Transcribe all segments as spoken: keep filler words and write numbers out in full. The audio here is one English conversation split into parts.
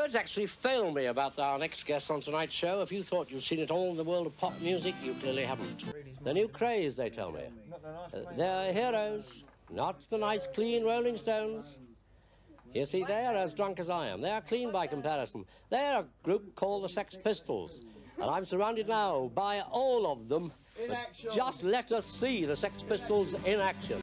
words actually fail me about our next guest on tonight's show. If you thought you'd seen it all in the world of pop music, you clearly haven't. The new craze, they tell me. Uh, they're heroes, not the nice, clean Rolling Stones. You see, they are as drunk as I am. They are clean by comparison. They're a group called the Sex Pistols. And I'm surrounded now by all of them. In action. Just let us see the Sex Pistols in action.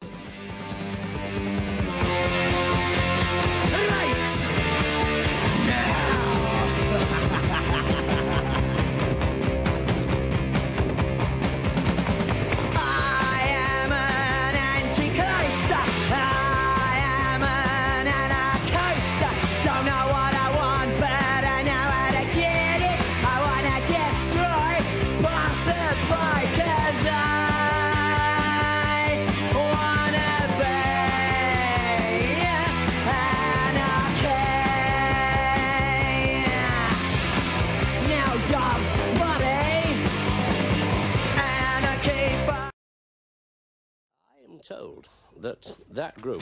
Told that that group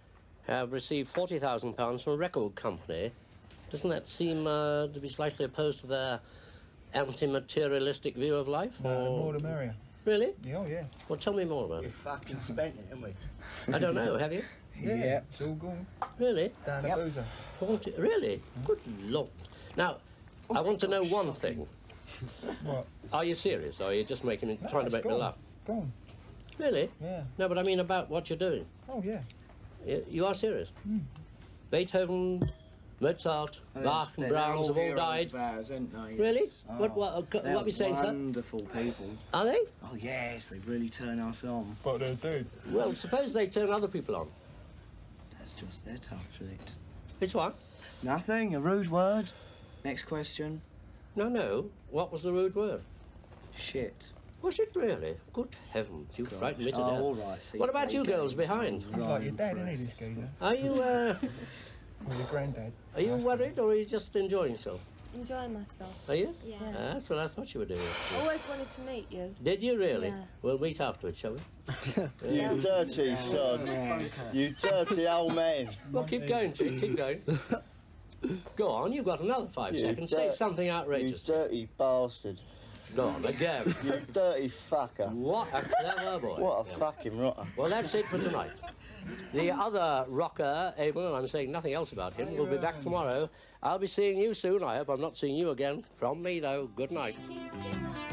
have received forty thousand pounds from a record company. Doesn't that seem uh, to be slightly opposed to their anti-materialistic view of life? No, or... the more the merrier. Really? Yeah, oh, yeah. Well, tell me more about We it. fucking spent it, haven't we? I don't know, have you? Yeah, Yeah. it's all gone. Really? Down Yep. the boozer. forty Really? Good Lord. Now, I want to know one thing. What? Are you serious, or are you just making me, No, trying to it's make me gone. laugh? Gone. Really? Yeah. No, but I mean about what you're doing. Oh, yeah. You, you are serious? Mm. Beethoven, Mozart, Bach and Brahms have all died. Of ours, aren't they? Really? Yes. What, what, uh, They're what are we saying, sir? wonderful people. Are they? Oh, yes, they really turn us on. What they do? Well, suppose they turn other people on. That's just their tough shit. It's what? Nothing, a rude word. Next question. No, no. What was the rude word? Shit. Was it really? Good heavens, you Gosh. frightened me to Oh, death. all right, so What you about play you girls games behind? and He's like your run dad, for isn't he, us. this geezer? Are you, uh, Or your granddad. are you worried or are you just enjoying yourself? Enjoying myself. Are you? Yeah. Ah, that's what I thought you were doing. I always wanted to meet you. Did you really? Yeah. We'll meet afterwards, shall we? You dirty sod. You dirty old man. Well, keep going, Chick, keep going. Go on, you've got another five You seconds. Say dirt- something You outrageous. dirty bastard. Go on, again. You dirty fucker. What a clever boy. What a fucking rotter. Well, that's it for tonight. The other rocker, Abel, and I'm saying nothing else about him, will be back tomorrow. I'll be seeing you soon. I hope I'm not seeing you again. From me, though, good night.